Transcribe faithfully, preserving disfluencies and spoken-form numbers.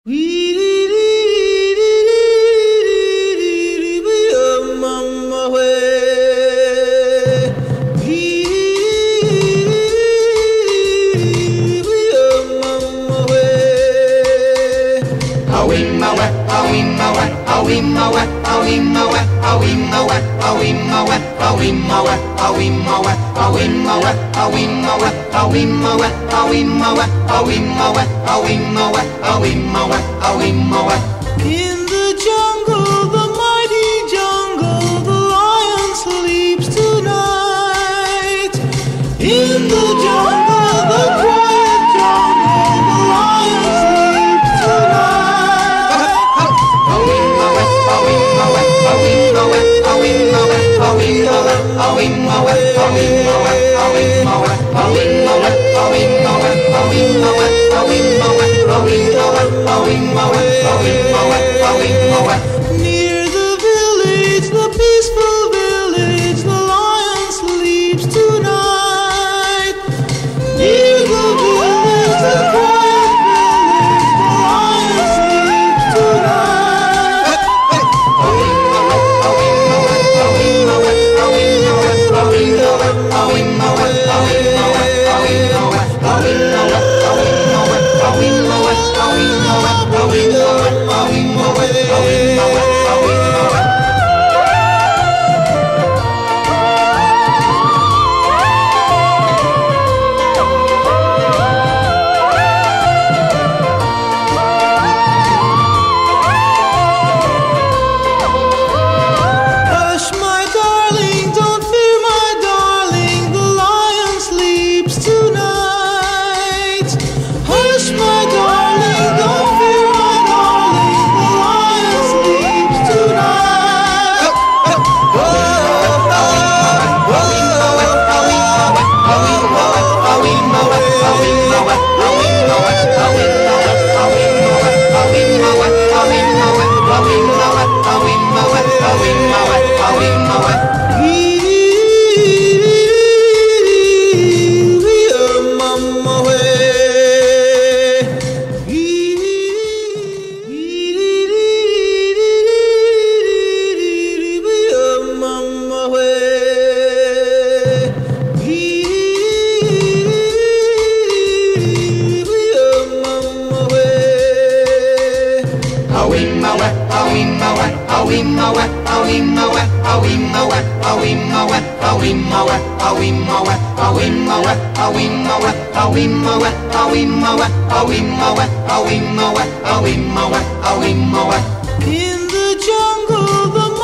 In the jungle, the mighty jungle, the lion sleeps tonight. In the jungle, the quiet jungle, the lion sleeps tonight. Near the village, the peaceful village, the lion sleeps tonight. Near the village, the quiet village, the lion sleeps tonight. Hush, my darling, don't fear, my darling, the lion sleeps tonight. Hush, my darling, don't fear, my darling, the lion sleeps tonight. In the jungle, the